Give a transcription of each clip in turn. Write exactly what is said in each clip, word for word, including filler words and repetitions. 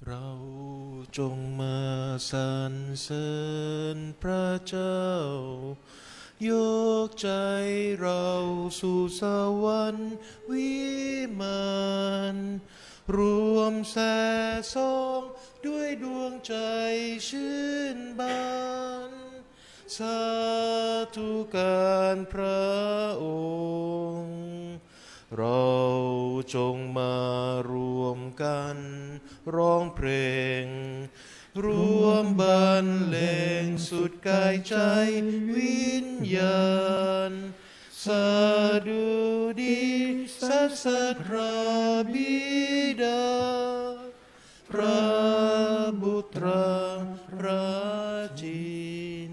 เราจงมาสรรเสริญพระเจ้ายกใจเราสู่สวรรค์วิมานรวมแส่ซองด้วยดวงใจชื่นบานสาธุการพระองค์เราจงมารวมกันร้องเพลงรวมบรรเลงสุดกายใจวิญญาณสดุดีสรรเสริญพระบิดาพระบุตรพระจิต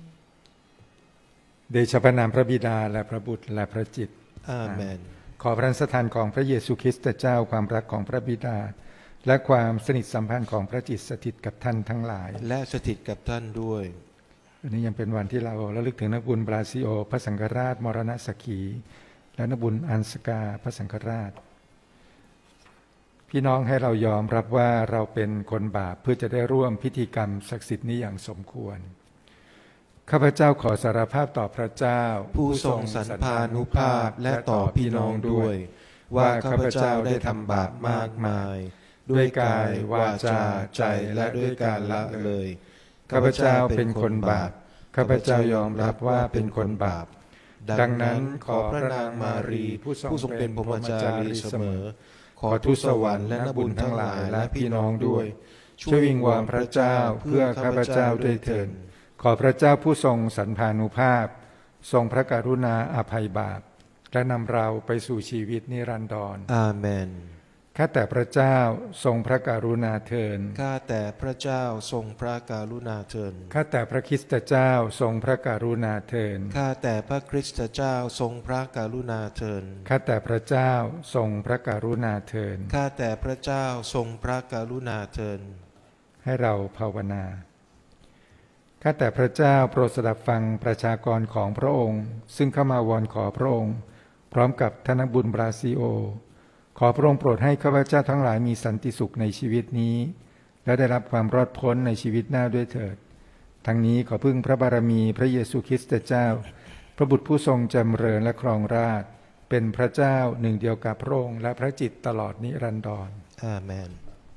เดชะพระนามพระบิดาและพระบุตรและพระจิตอาเมนขอพระสถานของพระเยซูคริสต์เจ้าความรักของพระบิดาและความสนิทสัมพันธ์ของพระจิตสถิตกับท่านทั้งหลายและสถิตกับท่านด้วยวันนี้ยังเป็นวันที่เราระลึกถึงนักบุญบราซิโอพระสังฆราชมรณสักขีและนักบุญอันสกาพระสังฆราชพี่น้องให้เรายอมรับว่าเราเป็นคนบาปเพื่อจะได้ร่วมพิธีกรรมศักดิ์สิทธิ์นี้อย่างสมควรข้าพเจ้าขอสารภาพต่อพระเจ้าผู้ทรงสันพานุภาพและต่อพี่น้องด้วยว่าข้าพเจ้าได้ทำบาปมากมายด้วยกายวาจาใจและด้วยการละเลยข้าพเจ้าเป็นคนบาปข้าพเจ้ายอมรับว่าเป็นคนบาปดังนั้นขอพระนางมารีผู้ทรงเป็นพรหมจารีเสมอขอทูตสวรรค์และนักบุญทั้งหลายและพี่น้องด้วยช่วยวิงวอนพระเจ้าเพื่อข้าพเจ้าด้วยเถิดขอพระเจ้าผู้ทรงสันพานุภาพทรงพระกรุณาอภัยบาปและนำเราไปสู่ชีวิตนิรันดรอาเมนข้าแต่พระเจ้าทรงพระกรุณาเถิดข้าแต่พระเจ้าทรงพระกรุณาเถิดข้าแต่พระคริสตเจ้าทรงพระกรุณาเถิดข้าแต่พระคริสตเจ้าทรงพระกรุณาเถิดข้าแต่พระเจ้าทรงพระกรุณาเถิดข้าแต่พระเจ้าทรงพระกรุณาเถิดให้เราภาวนาข้าแต่พระเจ้าโปรดสดับฟังประชากรของพระองค์ซึ่งเข้ามาวอนขอพระองค์พร้อมกับท่านนักบุญบราซิโอขอพระองค์โปรดให้ข้าพเจ้าทั้งหลายมีสันติสุขในชีวิตนี้และได้รับความรอดพ้นในชีวิตหน้าด้วยเถิดทั้งนี้ขอพึ่งพระบารมีพระเยซูคริสต์เจ้าพระบุตรผู้ทรงจำเริญและครองราชย์เป็นพระเจ้าหนึ่งเดียวกับพระองค์และพระจิตตลอดนิรันดรอาเมน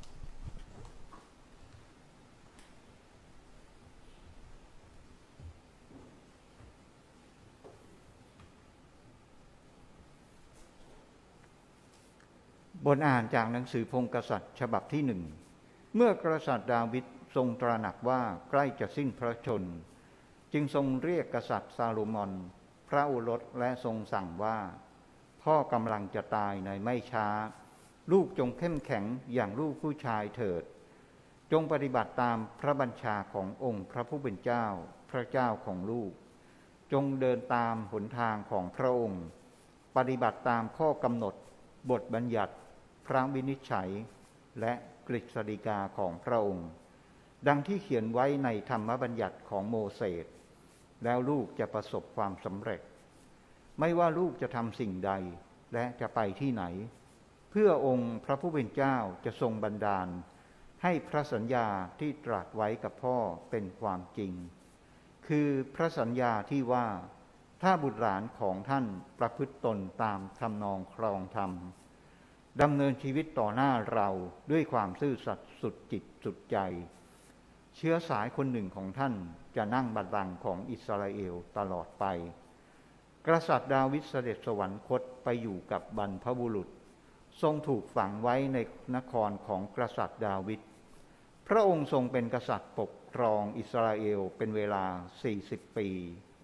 บทอ่านจากหนังสือพงศ์กษัตริย์ฉบับที่หนึ่งเมื่อกษัตริย์ดาวิดทรงตระหนักว่าใกล้จะสิ้นพระชนจึงทรงเรียกกษัตริย์ซาโลมอนพระโอรสและทรงสั่งว่าพ่อกำลังจะตายในไม่ช้าลูกจงเข้มแข็งอย่างลูกผู้ชายเถิดจงปฏิบัติตามพระบัญชาขององค์พระผู้เป็นเจ้าพระเจ้าของลูกจงเดินตามหนทางของพระองค์ปฏิบัติตามข้อกำหนดบทบัญญัติพระวินิจฉัยและกฤษฎีกาของพระองค์ดังที่เขียนไว้ในธรรมบัญญัติของโมเสสแล้วลูกจะประสบความสำเร็จไม่ว่าลูกจะทำสิ่งใดและจะไปที่ไหนเพื่อองค์พระผู้เป็นเจ้าจะทรงบันดาลให้พระสัญญาที่ตรัสไว้กับพ่อเป็นความจริงคือพระสัญญาที่ว่าถ้าบุตรหลานของท่านประพฤติตนตามทำนองครองธรรมดำเนินชีวิตต่อหน้าเราด้วยความซื่อสัตย์สุดจิตสุดใจเชื้อสายคนหนึ่งของท่านจะนั่งบัลลังก์ของอิสราเอลตลอดไปกษัตริย์ดาวิดเสด็จสวรรคตไปอยู่กับบรรพบุรุษทรงถูกฝังไว้ในนครของกษัตริย์ดาวิดพระองค์ทรงเป็นกษัตริย์ปกครองอิสราเอลเป็นเวลาสี่สิบปี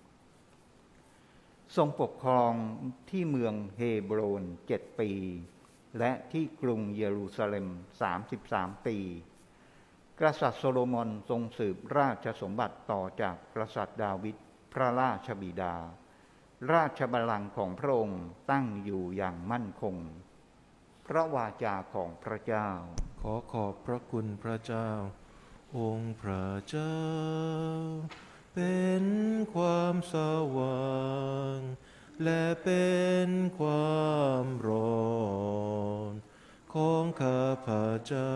ทรงปกครองที่เมืองเฮโบรนเจ็ดปีและที่กรุงเยรูซาเล็มสามสิบสามปีกษัตริย์โซโลมอนทรงสืบราชสมบัติต่อจากกษัตริย์ดาวิดพระราชบิดาราชบัลลังก์ของพระองค์ตั้งอยู่อย่างมั่นคงพระวาจาของพระเจ้าขอขอบพระคุณพระเจ้าองค์พระเจ้าเป็นความสว่างและเป็นความร้อนของข้าพเจ้า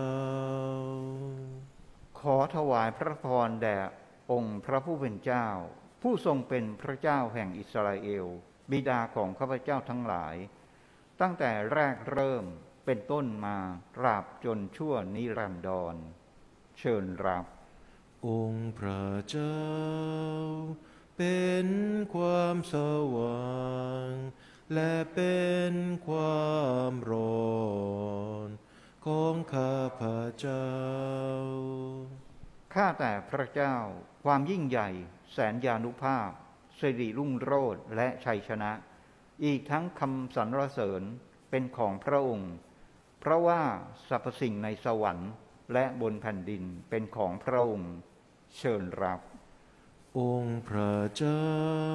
ขอถวายพระพรแด่องค์พระผู้เป็นเจ้าผู้ทรงเป็นพระเจ้าแห่งอิสราเอลบิดาของข้าพเจ้าทั้งหลายตั้งแต่แรกเริ่มเป็นต้นมาตราบจนชั่วนิรันดรเชิญรับองค์พระเจ้าเป็นความสว่างและเป็นความร้อนของข้าพเจ้าข้าแต่พระเจ้าความยิ่งใหญ่แสนยานุภาพสิริรุ่งโรจน์และชัยชนะอีกทั้งคำสรรเสริญเป็นของพระองค์เพราะว่าสรรพสิ่งในสวรรค์และบนแผ่นดินเป็นของพระองค์เชิญรับองค์พระเจ้า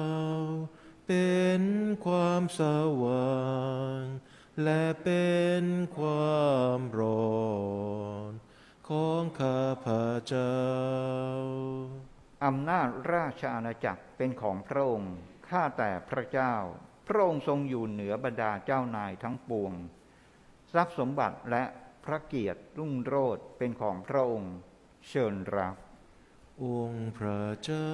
เป็นความสว่างและเป็นความร้อนของข้าพเจ้าอำนาจราชอาณาจักรเป็นของพระองค์ข้าแต่พระเจ้าพระองค์ทรงอยู่เหนือบรรดาเจ้านายทั้งปวงทรัพย์สมบัติและพระเกียรติรุ่งโรจน์เป็นของพระองค์เชิญรับองค์พระเจ้า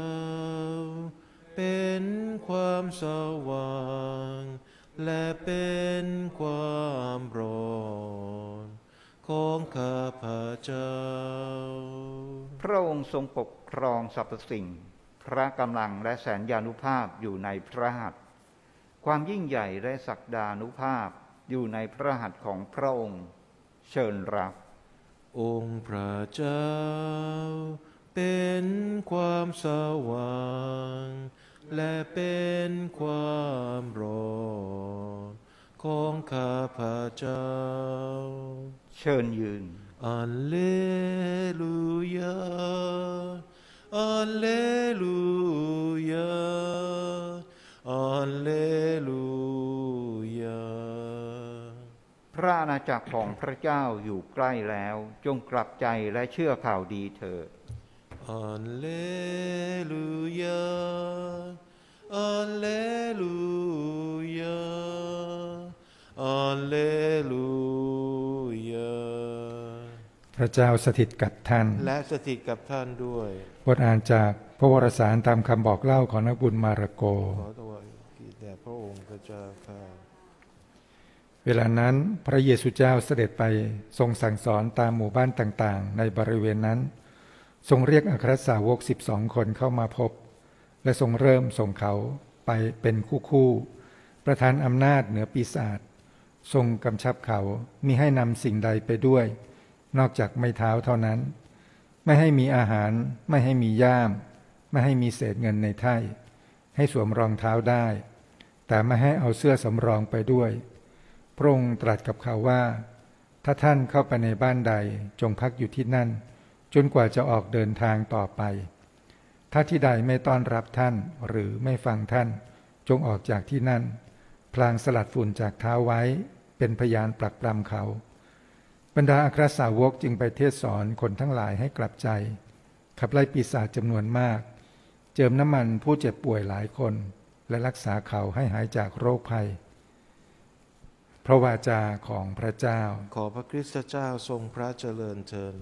เป็นความสว่างและเป็นความร้อนของข้าพเจ้าพระองค์ทรงปกครองสรรพสิ่งพระกำลังและแสนยานุภาพอยู่ในพระหัตถ์ความยิ่งใหญ่และศักดานุภาพอยู่ในพระหัตถ์ของพระองค์เชิญรับองค์พระเจ้าเป็นความสว่างและเป็นความร้อนของข้าพเจ้าเชิญยืนอัลเลลูยาอัลเลลูยาอัลเลลูยาพระอาณาจักรของพระเจ้าอยู่ใกล้แล้วจงกลับใจและเชื่อข่าวดีเถิดอัลเลลูยาอัลเลลูยาอัลเลลูยาพระเจ้าสถิตกับท่านและสถิตกับท่านด้วยบทอ่านจากพระวรสารตามคำบอกเล่าของนักบุญมาระโกขอถวายเกียรติแด่พระองค์พระเจ้าข้าเวลานั้นพระเยซูเจ้าเสด็จไปทรงสั่งสอนตามหมู่บ้านต่างๆในบริเวณนั้นทรงเรียกอัครสาวกสิบสองคนเข้ามาพบและทรงเริ่มส่งเขาไปเป็นคู่ๆประทานอำนาจเหนือปีศาจทรงกำชับเขามิให้นำสิ่งใดไปด้วยนอกจากไม้เท้าเท่านั้นไม่ให้มีอาหารไม่ให้มีย่ามไม่ให้มีเศษเงินในไถ่ให้สวมรองเท้าได้แต่ไม่ให้เอาเสื้อสำรองไปด้วยพระองค์ตรัสกับเขาว่าถ้าท่านเข้าไปในบ้านใดจงพักอยู่ที่นั่นจนกว่าจะออกเดินทางต่อไปถ้าที่ใดไม่ต้อนรับท่านหรือไม่ฟังท่านจงออกจากที่นั่นพลางสลัดฝุ่นจากเท้าไว้เป็นพยานปรักปรำเขาบรรดาอัครสาวกจึงไปเทศสอนคนทั้งหลายให้กลับใจขับไล่ปีศาจจำนวนมากเจิมน้ำมันผู้เจ็บป่วยหลายคนและรักษาเขาให้หายจากโรคภัยพระวาจาของพระเจ้าขอพระคริสต์เจ้าทรงพระเจริญเถิด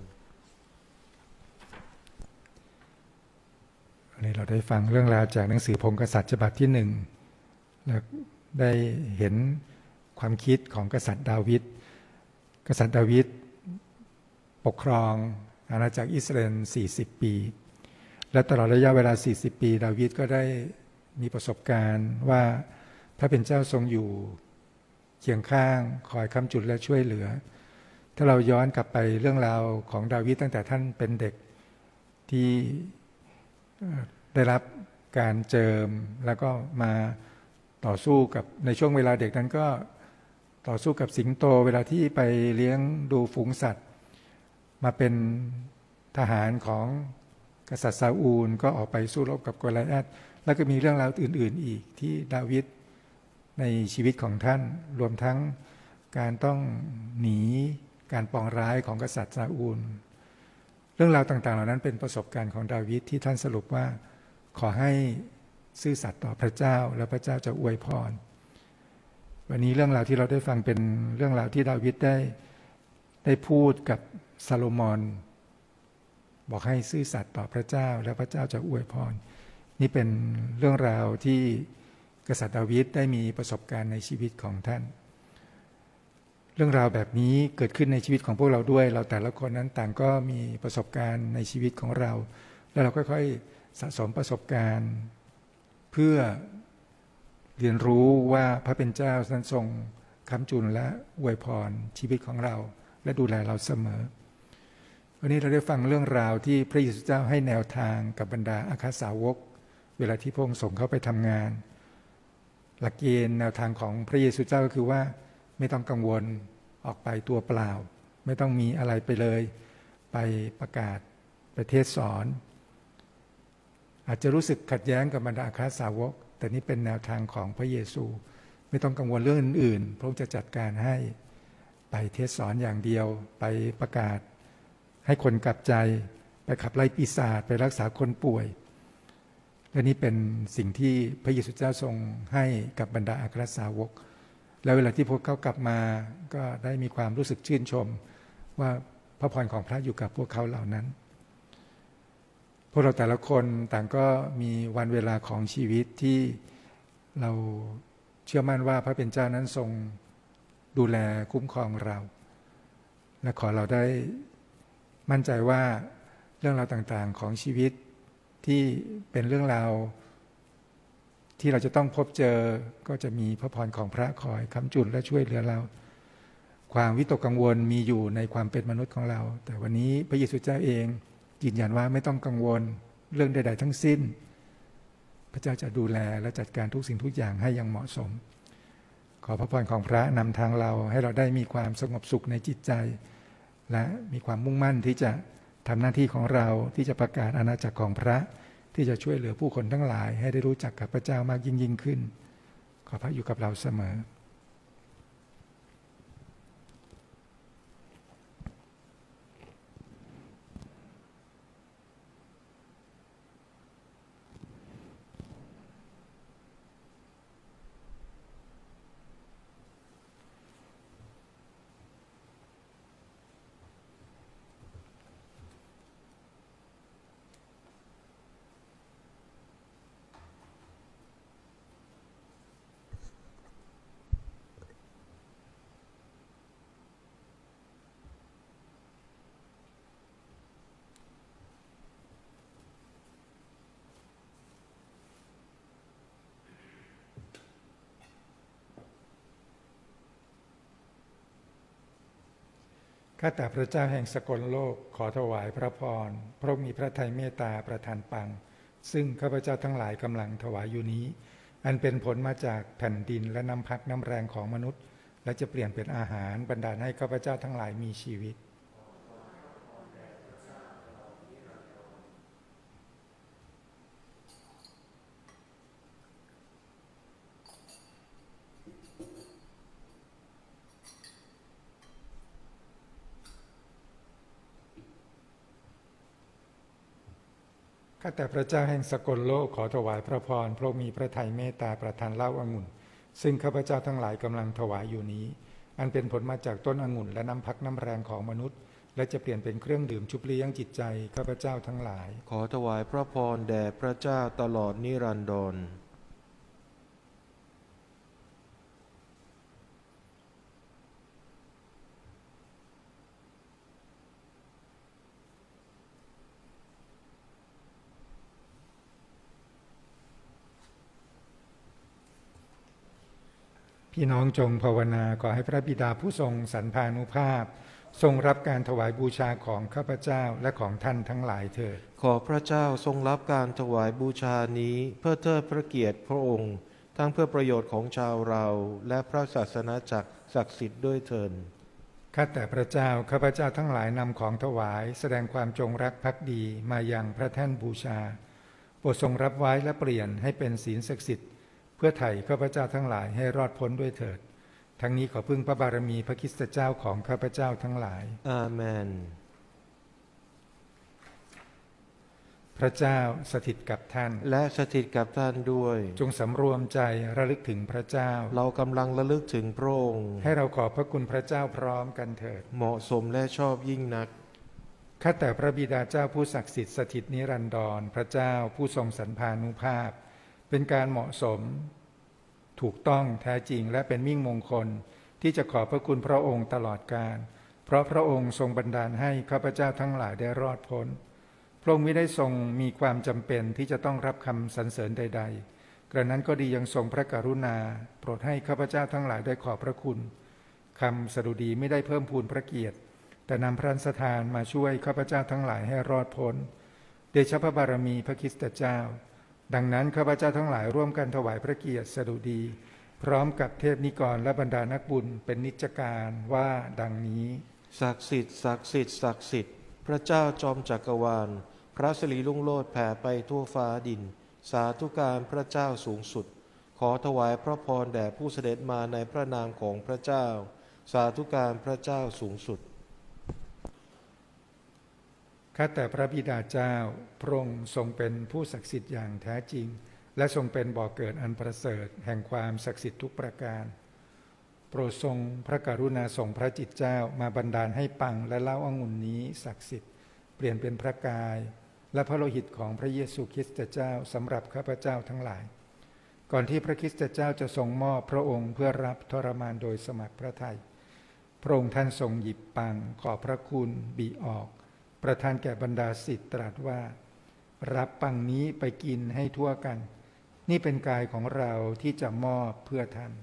วันนี้เราได้ฟังเรื่องราวจากหนังสือพงศ์กษัตริย์ฉบับที่หนึ่งและได้เห็นความคิดของกษัตริย์ดาวิดกษัตริย์ดาวิดปกครองอาณาจักรอิสราเอลสี่สิบปีและตลอดระยะเวลาสี่สิบปีดาวิดก็ได้มีประสบการณ์ว่าพระเป็นเจ้าทรงอยู่เคียงข้างคอยค้ำจุนและช่วยเหลือถ้าเราย้อนกลับไปเรื่องราวของดาวิดตั้งแต่ท่านเป็นเด็กที่ได้รับการเจิมแล้วก็มาต่อสู้กับในช่วงเวลาเด็กนั้นก็ต่อสู้กับสิงโตเวลาที่ไปเลี้ยงดูฝูงสัตว์มาเป็นทหารของกษัตริย์ซาอูลก็ออกไปสู้รบกับโกลิอาธแล้วก็มีเรื่องราวอื่นๆอีกที่ดาวิดในชีวิตของท่านรวมทั้งการต้องหนีการปองร้ายของกษัตริย์ซาอูลเรื่องราวต่างๆเหล่านั้นเป็นประสบการณ์ของดาวิดที่ท่านสรุปว่าขอให้ซื่อสัตย์ต่อพระเจ้าและพระเจ้าจะอวยพรวันนี้เรื่องราวที่เราได้ฟังเป็นเรื่องราวที่ดาวิดได้ได้พูดกับซาโลมอนบอกให้ซื่อสัตย์ต่อพระเจ้าแล้วพระเจ้าจะอวยพรนี่เป็นเรื่องราวที่กษัตริย์ดาวิดได้มีประสบการณ์ในชีวิตของท่านเรื่องราวแบบนี้เกิดขึ้นในชีวิตของพวกเราด้วยเราแต่ละคนนั้นต่างก็มีประสบการณ์ในชีวิตของเราแล้วเราค่อยๆสะสมประสบการณ์เพื่อเรียนรู้ว่าพระเป็นเจ้านั้นทรงค้ำจุนและอวยพรชีวิตของเราและดูแลเราเสมอวันนี้เราได้ฟังเรื่องราวที่พระเยซูเจ้าให้แนวทางกับบรรดาอาคาสาวกเวลาที่พระองค์ส่งเขาไปทำงานหลักเกณฑ์แนวทางของพระเยซูเจ้าก็คือว่าไม่ต้องกังวลออกไปตัวเปล่าไม่ต้องมีอะไรไปเลยไปประกาศไปเทศสอนอาจจะรู้สึกขัดแย้งกับบรรดาอาคาสาวกแต่นี่เป็นแนวทางของพระเยซูไม่ต้องกังวลเรื่องอื่นๆพระองค์จะจัดการให้ไปเทศสอนอย่างเดียวไปประกาศให้คนกลับใจไปขับไล่ปีศาจไปรักษาคนป่วยและนี่เป็นสิ่งที่พระเยซูเจ้าทรงให้กับบรรดาอัครสาวกแล้วเวลาที่พวกเขากลับมาก็ได้มีความรู้สึกชื่นชมว่าพระพรของพระอยู่กับพวกเขาเหล่านั้นพวกเราแต่ละคนต่างก็มีวันเวลาของชีวิตที่เราเชื่อมั่นว่าพระเป็นเจ้านั้นทรงดูแลคุ้มครองเราและขอเราได้มั่นใจว่าเรื่องราวต่างๆของชีวิตที่เป็นเรื่องราวที่เราจะต้องพบเจอก็จะมีพระพรของพระคอยค้ำจุนและช่วยเหลือเราความวิตกกังวลมีอยู่ในความเป็นมนุษย์ของเราแต่วันนี้พระเยซูเจ้าเองยืนยันว่าไม่ต้องกังวลเรื่องใดๆทั้งสิ้นพระเจ้าจะดูแลและจัดการทุกสิ่งทุกอย่างให้อย่างเหมาะสมขอพระพรของพระนำทางเราให้เราได้มีความสงบสุขในจิตใจและมีความมุ่งมั่นที่จะทำหน้าที่ของเราที่จะประกาศอาณาจักรของพระที่จะช่วยเหลือผู้คนทั้งหลายให้ได้รู้จักกับพระเจ้ามากยิ่งยิ่งขึ้นขอพระอยู่กับเราเสมอข้าแต่พระเจ้าแห่งสกลโลกขอถวายพระพรพระองค์มีพระทัยเมตตาประทานปังซึ่งข้าพเจ้าทั้งหลายกำลังถวายอยู่นี้อันเป็นผลมาจากแผ่นดินและน้ำพักน้ำแรงของมนุษย์และจะเปลี่ยนเป็นอาหารบันดาลให้ข้าพเจ้าทั้งหลายมีชีวิตข้าแต่พระเจ้าแห่งสกลโลกขอถวายพระพรพระองค์มีพระทัยเมตตาประทานเหล้าองุ่นซึ่งข้าพเจ้าทั้งหลายกำลังถวายอยู่นี้อันเป็นผลมาจากต้นองุ่นและน้ำพักน้ำแรงของมนุษย์และจะเปลี่ยนเป็นเครื่องดื่มชุบเลี้ยงจิตใจข้าพเจ้าทั้งหลายขอถวายพระพรแด่พระเจ้าตลอดนิรันดรพี่น้องจงภาวนาขอให้พระบิดาผู้ทรงสรรพานุภาพทรงรับการถวายบูชาของข้าพเจ้าและของท่านทั้งหลายเถิดขอพระเจ้าทรงรับการถวายบูชานี้เพื่อเทิดพระเกียรติพระองค์ทั้งเพื่อประโยชน์ของชาวเราและพระศาสนาจักรศักดิ์สิทธิ์ด้วยเถิดข้าแต่พระเจ้าข้าพเจ้าทั้งหลายนำของถวายแสดงความจงรักภักดีมายังพระแท่นบูชาโปรดทรงรับไว้และเปลี่ยนให้เป็นศีลศักดิ์สิทธิ์เพื่อไถ่ข้าพเจ้าทั้งหลายให้รอดพ้นด้วยเถิดทั้งนี้ขอพึ่งพระบารมีพระคริสตเจ้าของข้าพเจ้าทั้งหลายอาเมนพระเจ้าสถิตกับท่านและสถิตกับท่านด้วยจงสำรวมใจระลึกถึงพระเจ้าเรากำลังระลึกถึงพระองค์ให้เราขอบพระคุณพระเจ้าพร้อมกันเถิดเหมาะสมและชอบยิ่งนักข้าแต่พระบิดาเจ้าผู้ศักดิ์สิทธิ์สถิตนิรันดรพระเจ้าผู้ทรงสรรพานุภาพเป็นการเหมาะสมถูกต้องแท้จริงและเป็นมิ่งมงคลที่จะขอบพระคุณพระองค์ตลอดกาลเพราะพระองค์ทรงบันดาลให้ข้าพเจ้าทั้งหลายได้รอดพ้นพระองค์ไม่ได้ทรงมีความจำเป็นที่จะต้องรับคำสรรเสริญใดๆกระนั้นก็ดียังทรงพระกรุณาโปรดให้ข้าพเจ้าทั้งหลายได้ขอบพระคุณคำสดุดีไม่ได้เพิ่มพูนพระเกียรติแต่นำพระสถานมาช่วยข้าพเจ้าทั้งหลายให้รอดพ้นเดชะพระบารมีพระคริสตเจ้าดังนั้นข้าพเจ้าทั้งหลายร่วมกันถวายพระเกียรติสดุดีพร้อมกับเทพนิกรและบรรดานักบุญเป็นนิจการว่าดังนี้ศักดิ์สิทธิ์ศักดิ์สิทธิ์ศักดิ์สิทธิ์พระเจ้าจอมจักรวาลพระสิริรุ่งโรจน์แผ่ไปทั่วฟ้าดินสาธุการพระเจ้าสูงสุดขอถวายพระพรแด่ผู้เสด็จมาในพระนามของพระเจ้าสาธุการพระเจ้าสูงสุดข้าแต่พระบิดาเจ้าพระองค์ทรงเป็นผู้ศักดิ์สิทธิ์อย่างแท้จริงและทรงเป็นบ่อเกิดอันประเสริฐแห่งความศักดิ์สิทธิ์ทุกประการโปรดทรงพระกรุณาส่งพระจิตเจ้ามาบันดาลให้ปังและเล่าองุ่นนี้ศักดิ์สิทธิ์เปลี่ยนเป็นพระกายและพระโลหิตของพระเยซูคริสต์เจ้าสำหรับข้าพเจ้าทั้งหลายก่อนที่พระคริสต์เจ้าจะทรงมอบพระองค์เพื่อรับทรมานโดยสมัครพระทัยพระองค์ท่านทรงหยิบปังขอบพระคุณบิออกประทานแก่บรรดาศิษย์ตรัสว่ารับปังนี้ไปกินให้ทั่วกันนี่เป็นกายของเราที่จะมอบเพื่อท่าน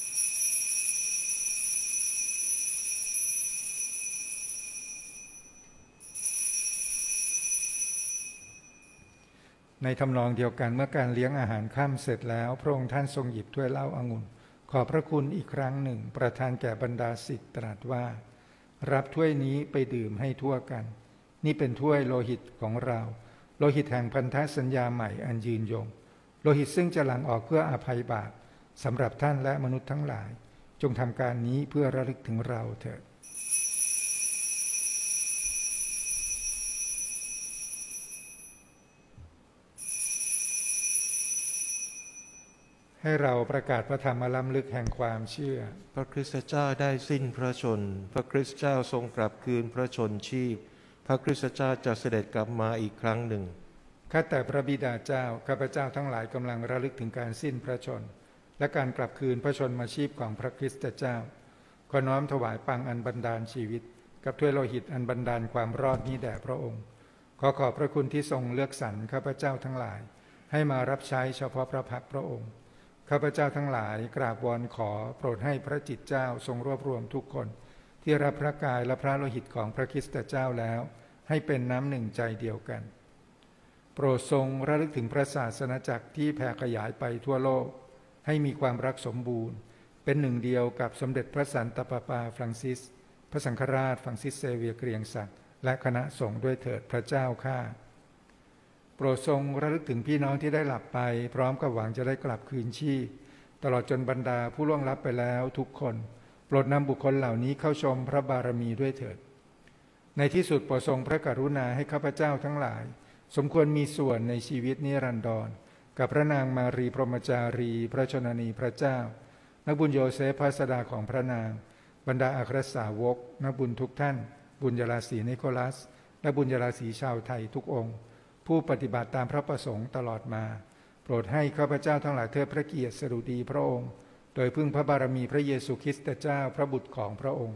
ในทำนองเดียวกันเมื่อการเลี้ยงอาหารค่ำเสร็จแล้วพระองค์ท่านทรงหยิบถ้วยเหล้าองุ่นขอบพระคุณอีกครั้งหนึ่งประทานแก่บรรดาศิษย์ตรัสว่ารับถ้วยนี้ไปดื่มให้ทั่วกันนี่เป็นถ้วยโลหิตของเราโลหิตแห่งพันธสัญญาใหม่อันยืนยงโลหิตซึ่งจะหลั่งออกเพื่ออภัยบาปสำหรับท่านและมนุษย์ทั้งหลายจงทำการนี้เพื่อระลึกถึงเราเถิดให้เราประกาศพระธรรมล้ำลึกแห่งความเชื่อพระคริสต์เจ้าได้สิ้นพระชนพระคริสต์เจ้าทรงกลับคืนพระชนชีพพระคริสต์เจ้าจะเสด็จกลับมาอีกครั้งหนึ่งข้าแต่พระบิดาเจ้าข้าพเจ้าทั้งหลายกำลังระลึกถึงการสิ้นพระชนและการกลับคืนพระชนมาชีพของพระคริสต์เจ้าขอน้อมถวายปังอันบันดาลชีวิตกับถ้วยโลหิตอันบันดาลความรอดนี้แด่พระองค์ขอขอบพระคุณที่ทรงเลือกสรรข้าพเจ้าทั้งหลายให้มารับใช้เฉพาะพระพักพระองค์ข้าพเจ้าทั้งหลายกราบวอนขอโปรดให้พระจิตเจ้าทรงรวบรวมทุกคนที่รับพระกายและพระโลหิตของพระคริสต์เจ้าแล้วให้เป็นน้ำหนึ่งใจเดียวกันโปรดทรงระลึกถึงพระศาสนาจักรที่แผ่ขยายไปทั่วโลกให้มีความรักสมบูรณ์เป็นหนึ่งเดียวกับสมเด็จพระสันตะปาปาฟรังซิสพระสังฆราชฟรังซิสเซเวียร์เกรียงศักดิ์และคณะสงฆ์ด้วยเถิดพระเจ้าข้าโปรดทรงระลึกถึงพี่น้องที่ได้หลับไปพร้อมกับหวังจะได้กลับคืนชีพตลอดจนบรรดาผู้ล่วงลับไปแล้วทุกคนโปรดนำบุคคลเหล่านี้เข้าชมพระบารมีด้วยเถิดในที่สุดโปรดทรงพระกรุณาให้ข้าพเจ้าทั้งหลายสมควรมีส่วนในชีวิตนิรันดรกับพระนางมารีพรหมจารีพระชนนีพระเจ้านักบุญโยเซฟพระสดาของพระนางบรรดาอัครสาวกนักบุญทุกท่านบุญญาราศีนิโคลัสและบุญญาราศีชาวไทยทุกองค์ผู้ปฏิบัติตามพระประสงค์ตลอดมาโปรดให้ข้าพเจ้าทั้งหลายเทิดพระเกียรติสดุดีพระองค์โดยพึ่งพระบารมีพระเยซูคริสต์เจ้าพระบุตรของพระองค์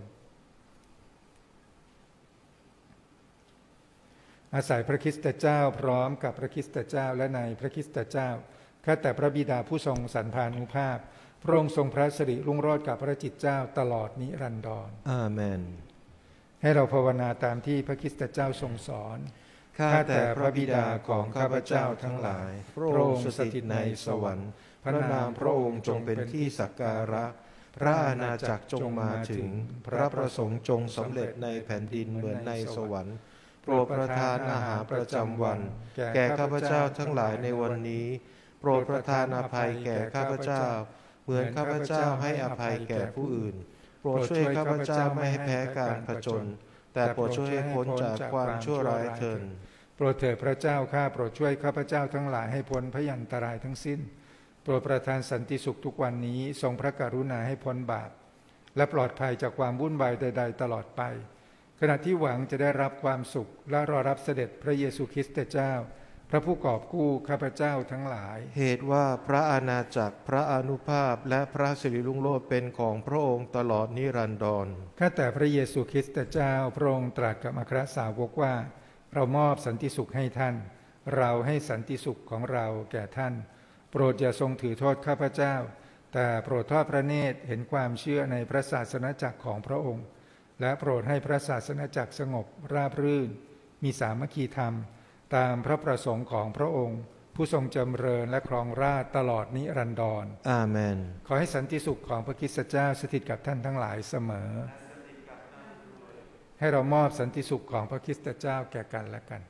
อาศัยพระคริสต์เจ้าพร้อมกับพระคริสต์เจ้าและในพระคริสต์เจ้าข้าแต่พระบิดาผู้ทรงสรรพานุภาพพระองค์ทรงพระสิริรุ่งโรจน์กับพระจิตเจ้าตลอดนิรันดรอาเมนให้เราภาวนาตามที่พระคริสต์เจ้าทรงสอนข้าแต่พระบิดาของข้าพเจ้าทั้งหลายพระองค์สถิตในสวรรค์พระนามพระองค์จงเป็นที่สักการะพระอาณาจักรจงมาถึงพระประสงค์จงสำเร็จในแผ่นดินเหมือนในสวรรค์โปรดประทานอาหารประจำวันแก่ข้าพเจ้าทั้งหลายในวันนี้โปรดประทานอภัยแก่ข้าพเจ้าเหมือนข้าพเจ้าให้อภัยแก่ผู้อื่นโปรดช่วยข้าพเจ้าไม่ให้แพ้การผจญแต่โปรดช่วยให้พ้นจากความชั่วร้ายเถิดโปรดเถิดพระเจ้าข้าโปรดช่วยข้าพเจ้าทั้งหลายให้พ้นพยันตรายทั้งสิ้นโปรดประทานสันติสุขทุกวันนี้ทรงพระกรุณาให้พ้นบาปและปลอดภัยจากความวุ่นวายใดๆตลอดไปขณะที่หวังจะได้รับความสุขและรอรับเสด็จพระเยซูคริสต์เจ้าพระผู้กอบกู้ข้าพเจ้าทั้งหลายเหตุว่าพระอาณาจักรพระอานุภาพและพระสิริรุ่งโรจน์เป็นของพระองค์ตลอดนิรันดรข้าแต่พระเยซูคริสต์เจ้าพระองค์ตรัสกับอัครสาวกว่าเรามอบสันติสุขให้ท่านเราให้สันติสุขของเราแก่ท่านโปรดอย่าทรงถือโทษข้าพเจ้าแต่โปรดทอดพระเนตรเห็นความเชื่อในพระศาสนจักรของพระองค์และโปรดให้พระศาสนจักรสงบราบรื่นมีสามัคคีธรรมตามพระประสงค์ของพระองค์ผู้ทรงจำเริญและครองราชย์ตลอดนิรันดรอาเมนขอให้สันติสุขของพระคริสต์เจ้าสถิตกับท่านทั้งหลายเสมอให้เรามอบสันติสุขของพระคริสต์เจ้าแก่กันและกัน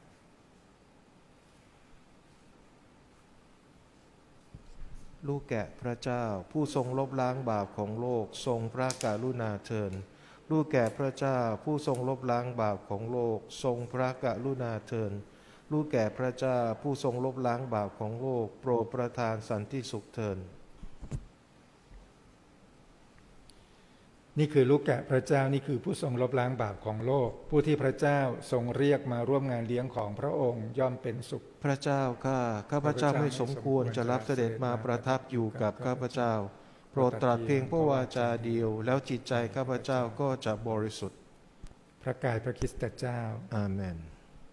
ลูกแกะพระเจ้าผู้ทรงลบล้างบาปของโลกทรงพระกรุณาเถิดลูกแก่พระเจ้าผู้ทรงลบล้างบาปของโลกทรงพระกรุณาเถิดลูกแก่พระเจ้าผู้ทรงลบล้างบาปของโลกโปรดประทานสันติสุขเถิดนี่คือลูกแกะพระเจ้านี่คือผู้ทรงลบล้างบาปของโลกผู้ที่พระเจ้าทรงเรียกมาร่วมงานเลี้ยงของพระองค์ย่อมเป็นสุขพระเจ้าข้าข้าพเจ้าไม่สมควรจะรับเสด็จมาประทับอยู่กับข้าพเจ้าโปรดตรัสเพียงพระวาจาเดียวแล้วจิตใจข้าพเจ้าก็จะบริสุทธิ์พระกายพระคริสต์เจ้าอาเมน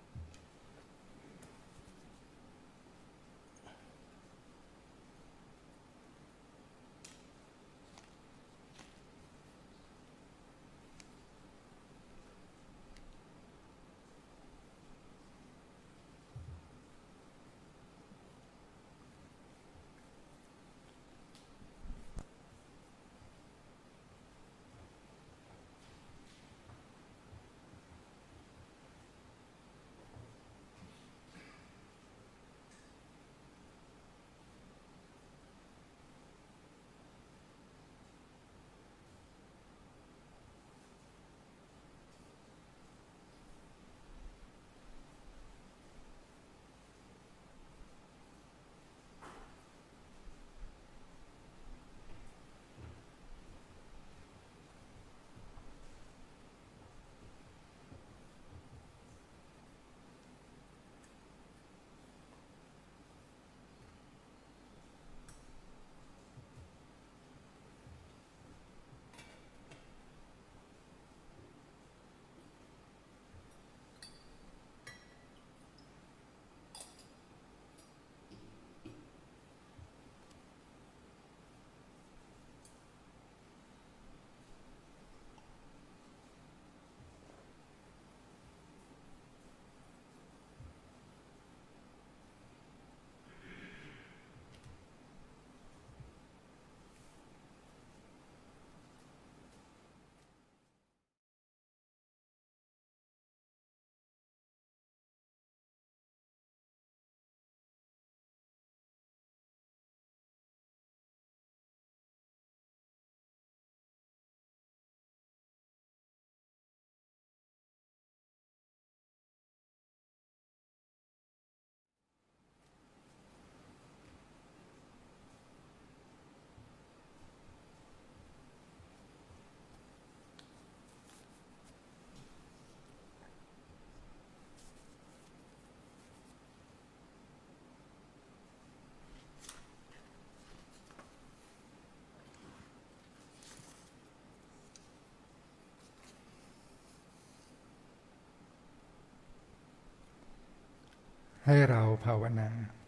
ให้เราภาวนา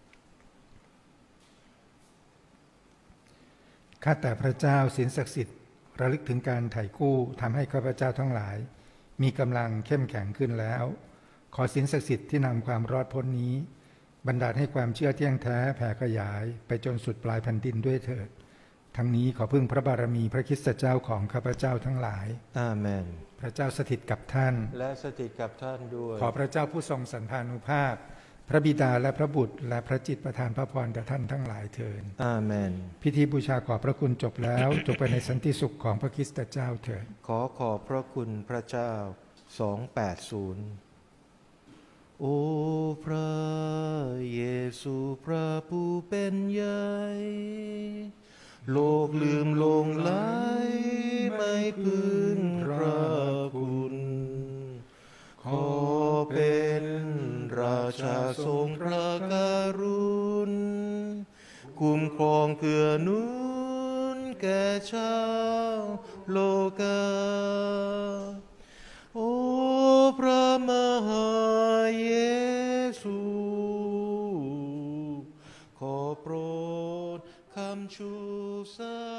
ข้าแต่พระเจ้าศีลศักดิ์สิทธิ์ระลึกถึงการไถ่กู้ทำให้ข้าพเจ้าทั้งหลายมีกำลังเข้มแข็งขึ้นแล้วขอศีลศักดิ์สิทธิ์ที่นำความรอดพ้นนี้บันดาลให้ความเชื่อเที่ยงแท้แผ่ขยายไปจนสุดปลายแผ่นดินด้วยเถิดทั้งนี้ขอพึ่งพระบารมีพระคริสต์เจ้าของข้าพเจ้าทั้งหลายอาเมนพระเจ้าสถิตกับท่านและสถิตกับท่านด้วยขอพระเจ้าผู้ทรงสันพานุภาพพระบิดาและพระบุตรและพระจิตประทานพระพรแด่ท่านทั้งหลายเถิดอาเมนพิธีบูชาขอบพระคุณจบแล้วจบไปในสันติสุขของพระคริสต์เจ้าเถิดขอขอบพระคุณพระเจ้าสองแปดศูนย์โอ้พระเยซูพระผู้เป็นใหญ่โลกลืมหลงไหลไม่พึ่งพระคุณขอเป็นราชาทรงพระกรุณาคุ้มครองเพื่อหนุนแก่ชาวโลกาโอ้พระมหาเยซูขอโปรดคำชูสรร